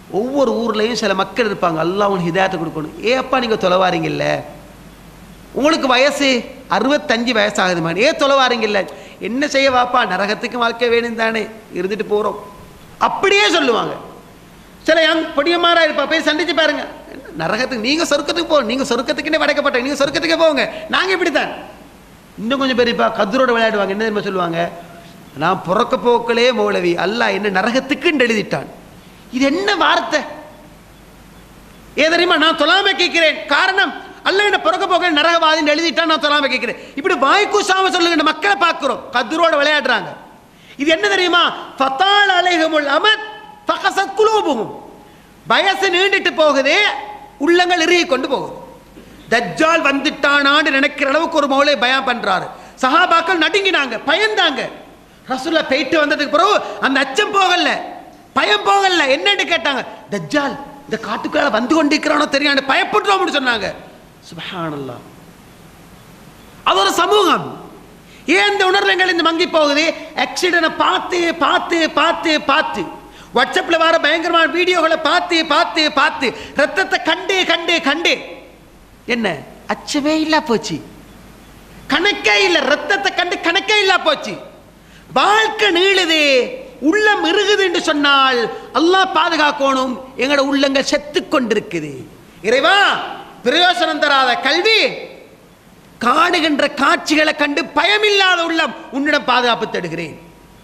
ஒவ்வொரு ஊர்லேயும் சில மக்கள் இருப்பாங்க, அல்லாஹ் உங்களுக்கு ஹிதாயத்தை கொடுக்கணும். ஏப்பா நீங்கள் தொலைவாரீங்கல்ல, உங்களுக்கு வயசு 65 வயசாகுதுமா, ஏன் தொலைவாரீங்கல்ல? என்ன செய்ய வாப்பா, நரகத்துக்கு வாழ்க்கை வேணும் தானே, இருந்துட்டு போகிறோம் அப்படியே சொல்லுவாங்க. சில பொடியமாரா இருப்பா, போய் சந்திச்சு பாருங்க, நரகத்துக்கு நீங்கள் சொர்க்கத்துக்கு போங்க, நீங்கள் சொர்க்கத்துக்குன்னே படைக்கப்பட்ட, நீங்கள் சொர்க்கத்துக்கே போங்க, நாங்கள் இப்படி தான். இன்னும் கொஞ்சம் பெரியப்பா கதிரோட விளையாடுவாங்க. என்ன தெரியுமா சொல்லுவாங்க, நான் பிறக்க போக்களே மௌலவி, அல்லாஹ் என்ன நரகத்துக்குன்னு எழுதிட்டான். இது என்ன வார்த்தை? ஏன் தெரியுமா, நான் தொழாம கேட்கிறேன், காரணம் அல்லாஹ் என்ன பிறக்க போக நரகவாதின்னு எழுதிட்டான், நான் தொழாம கேட்கிறேன். இப்படி வாய்க்கூசாம சொல்லுங்க, மக்களை பார்க்கிறோம் கதிரோட விளையாடுறாங்க. இது என்ன தெரியுமா, ஃபதால் அலைஹிமுல் அமத் ஃபகஸத் குலூபுஹும், வயசு நீண்டிட்டு போகுது, உள்ளங்கள் இறுகி கொண்டு போகுது. தஜ்ஜால் வந்துட்டானான்னு நினைக்கிற அளவுக்கு ஒரு மௌலை பயான் பண்றாரு. சஹாபாக்கள் நடுங்கினாங்க, பயந்தாங்க. ரசூலுல்லாஹ் போயிட்டு வந்ததுக்கு பிறகு அந்த அச்சம் போகல, பயம் போகல. என்னன்னு கேட்டாங்க, தஜ்ஜால் இந்த காட்டுக்குள்ள வந்து கொண்டிருக்கிறானோ தெரியாது, பயப்படுறோம்னு சொன்னாங்க. சுப்ஹானல்லாஹ், அது ஒரு சமூகம். ஏன் இந்த உணர்வுகள் இந்த மங்கி போகுது? ஆக்சிடென்ட் பார்த்து பார்த்து பார்த்து பார்த்து, வாட்ஸ்அப்ல வர பயங்கரமான வீடியோகளை பார்த்து பார்த்து பார்த்து, ரத்தத்தை கண்டு கண்டு கண்டு என்ன அச்சமே இல்ல போச்சு, கணக்கே இல்ல, ரத்தத்தை கண்டு கணக்கே இல்ல போச்சு. வாழ்க்கை நீளுது, உள்ளம் இறுகுது என்று சொன்னால் அல்லாஹ் பாதுகாக்கணும். எங்களோட உள்ளங்கள் செத்து கொண்டிருக்குது. இறைவா, பிரயோசனம் தராத கல்வி, காணுகின்ற காட்சிகளை கண்டு பயமில்லாத உள்ளம், உன்னிடம் பாதுகாப்பு தேடுகிறேன்.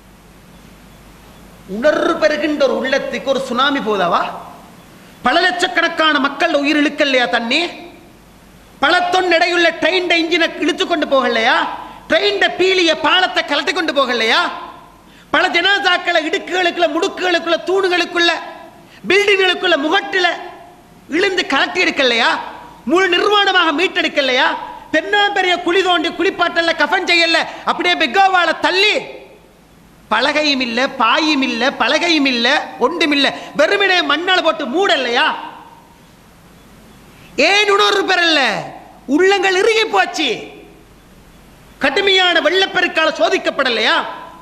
உணர்வு பெறுகின்ற ஒரு உள்ளத்துக்கு ஒரு சுனாமி போதாவா? பல லட்சக்கணக்கான மக்கள் உயிர் இழுக்கலையா தண்ணீர்? பல தொன் எடையுள்ள ட்ரெயின் இன்ஜினை இழுத்து கொண்டு போகலையா? ட்ரெயின் பீலிய பாலத்தை கலட்டி கொண்டு போகலையா? பல ஜனாசாக்களை இடுக்குகளுக்குள்ள, முடுக்குகளுக்குள்ள, தூணுகளுக்குள்ள, பில்டிங்களுக்குள்ள, முகட்டில இழுந்து கலட்டி எடுக்கலையா? முழு நிர்வாணமாக மீட்டெடுக்கலையா? பெரிய குழி தோண்டி குளிப்பாட்டல்ல, கஃன் செய்யல, அப்படியே பெக்கோவால தள்ளி, பலகையும் இல்ல, பாயும் இல்ல, பலகையும் இல்ல, ஒன்றும் இல்ல, வெறுமனே மண்ணால் போட்டு மூடலையா? ஏன் உணர்வு பெறல? உள்ளங்கள் இறுகி போச்சு. கடுமையான வெள்ளப்பெருக்கால சோதிக்கப்படலையா?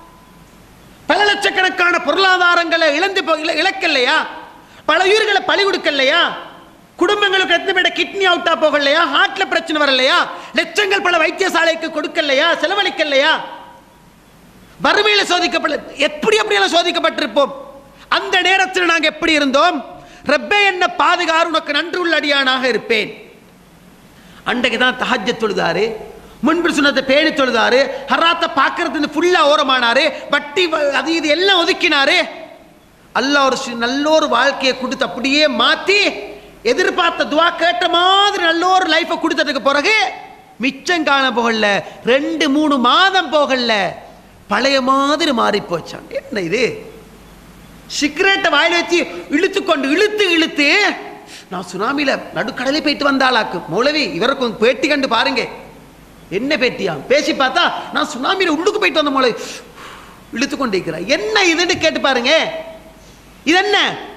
பல லட்சக்கணக்கான பொருளாதாரங்களை இழக்கலையா? பல உயிர்களை பலி கொடுக்கலையா? குடும்பங்களுக்கு எத்தனை கிட்னி அவுட்டா போகலையா? ஹார்ட்ல பிரச்சனை வரலையா? லட்சங்கள் பல வைத்தியசாலைக்கு கொடுக்கலையா? செலவழிக்கலையா? வறுமையில சோதிக்கப்பட, எப்படியெல்லாம் சோதிக்கப்பட்டிருப்போம். அந்த நேரத்தில் நாங்கள் எப்படி இருந்தோம்? ரப்பே என்ன பாதுகாரு, உனக்கு நன்றி உள்ள அடியானாக இருப்பேன். அன்றைக்கு தான் தஹஜ்ஜத் தொழுதாரு, முன்பு சொன்னதை பேணி தொழுதாரு, ஹராத்தை பார்க்கறது ஃபுல்லா ஓரமானாரு, வட்டி அது இது எல்லாம் ஒதுக்கினாரு. அல்லாஹ் ஒரு நல்ல ஒரு வாழ்க்கையை கொடுத்து அப்படியே மாத்தி, எதிர்பார்த்த துவா கேட்ட மாதிரி நல்ல ஒரு லைஃபை கொடுத்ததுக்கு பிறகு மிச்சம் காண போகல, 2-3 மாதம் போகல, பழைய மாதிரி மாறி போச்சான். என்ன இது? சிகரெட்டை வாயில வச்சு இழுத்து இழுத்து நான் சுனாமியில நடுக்கடலே போயிட்டு வந்தாளாக்கு. மௌலவி, இவருக்கு பேட்டி கண்டு பாருங்க, என்ன பேட்டியா? பேசி பார்த்தா நான் சுனாமியில உள்ளுக்கு போயிட்டு வந்த மௌலவி, இழுத்து கொண்டிருக்கிறார். என்ன இதுன்னு கேட்டு பாருங்க. இது என்ன?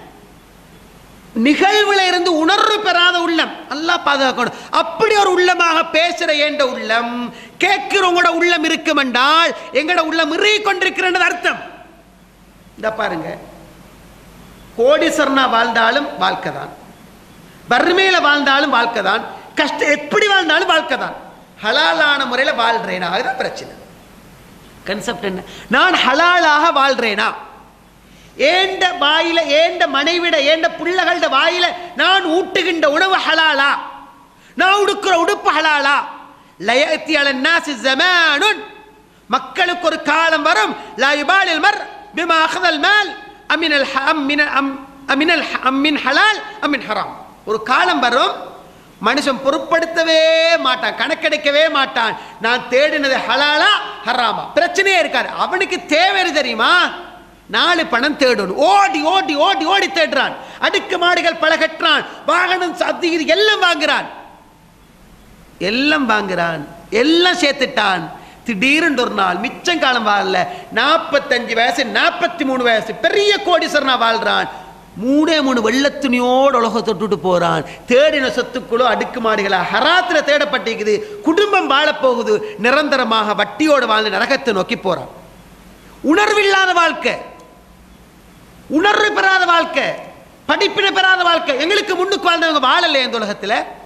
நிகழ்வுல இருந்து உணர்வு பெறாத உள்ளம். அல்லாஹ் பாதுகாக்கணும். அப்படி ஒரு உள்ளமாக பேசுற என்ற உள்ளம், கேட்கிறவங்களோட உள்ளம் இருக்கும் என்றால் எங்களோட உள்ளம் இறுகி கொண்டிருக்கிறது அர்த்தம். இந்த பாருங்க, கோடீஸ்வரனா வாழ்ந்தாலும் வாழ்க்கை தான், வறுமையில வாழ்ந்தாலும் வாழ்க்கை தான், கஷ்டம் எப்படி வாழ்ந்தாலும் வாழ்க்கை தான். ஹலாலான முறையில் வாழ்றேனா, அதுதான் பிரச்சனை. கன்செப்ட் என்ன? நான் ஹலாலாக வாழ்றேனா? ஏண்ட வாயில, ஏண்ட மனைவிட, ஏண்ட பிள்ளைகளோட வாயில நான் ஊட்டுகின்ற உணவு ஹலாலா? நான் உடுக்கிற உடுப்பு ஹலாலா? லயத்தி அலன்னாசி ஸமானுன், மக்களுக்கு ஒரு காலம் வரும், லா யுபாலில் மர் பிமா அഖதல் மால் அமினல் அமின் ஹலால் அமின் ஹராம். ஒரு காலம் வரும், மனுஷன் பொருட்படுத்தவே மாட்டான், கணக்கெடுக்கவே மாட்டான், நான் தேடினது ஹலாலா ஹராமா, பிரச்சனையே இருக்காது. அவனுக்கு தேவை தெரியுமா? 4 பணம் தேடணும். ஓடி ஓடி ஓடி ஓடி தேடுறான், அடுக்கு மாடுகள் பல கட்டுறான், வாகனம் அது இது எல்லாம் வாங்குறான், எல்லாம் சேர்த்துட்டான். திடீர்னு ஒரு நாள் மிச்சம் காலம் வாழல, 45 வயசு 43 வயசு பெரிய கோடீஸ்வரனா வாழ்றான். 3 வெள்ளத்துணியோடு உலக தொட்டுட்டு போறான். தேடின சொத்துக்களோ அடுக்கு மாடுகளா ஹராத்துல தேடப்பட்டிருக்குது. குடும்பம் வாழப்போகுது, நிரந்தரமாக வட்டியோடு வாழ்ந்து நரகத்தை நோக்கி போறான். உணர்வில்லாத வாழ்க்கை, உணர்வு பெறாத வாழ்க்கை, படிப்பினை பெறாத வாழ்க்கை. எங்களுக்கு முன்னுக்கு வாழ்ந்தவங்க வாழலையே இந்த உலகத்தில்.